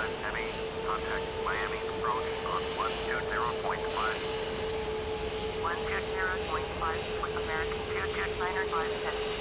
Heavy. Contact Miami approach on 120.5. 120.5 with American 2295 heading